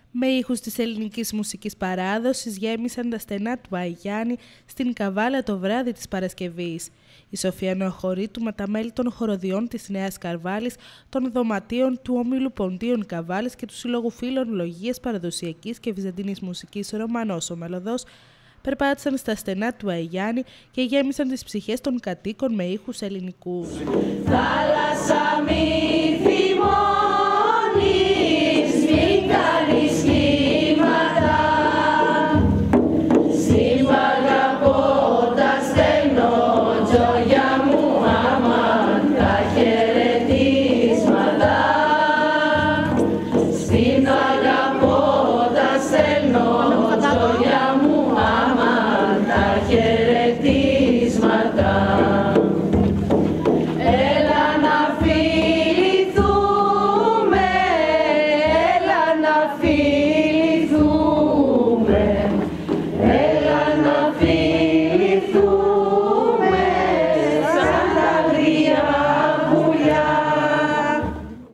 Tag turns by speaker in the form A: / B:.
A: Με ήχους της ελληνικής μουσικής παράδοσης γέμισαν τα στενά του Αϊγιάννη στην Καβάλα το βράδυ της Παρασκευής. Η Σοφία Νεοχωρήτου με τα μέλη των χοροδιών της Νέας Καρβάλης, των δωματίων του Ομίλου Ποντίων Καβάλης και του Συλλόγου Φίλων Λογίας Παραδοσιακής και Βυζαντινής Μουσικής Ρωμανός ο Μελωδός περπάτησαν στα στενά του Αϊγιάννη και γέμισαν τις ψυχές των κατοίκων με ήχους ελληνικούς.